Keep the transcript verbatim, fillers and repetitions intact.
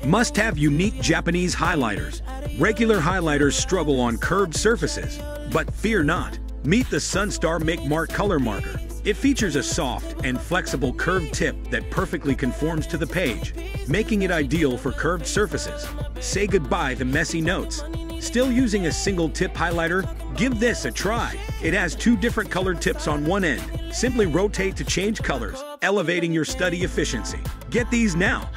Must have unique Japanese highlighters. Regular highlighters struggle on curved surfaces, but fear not. Meet the Sunstar Make Mark Color Marker. It features a soft and flexible curved tip that perfectly conforms to the page, making it ideal for curved surfaces. Say goodbye to messy notes. Still using a single tip highlighter? Give this a try. It has two different colored tips on one end. Simply rotate to change colors, elevating your study efficiency. Get these now.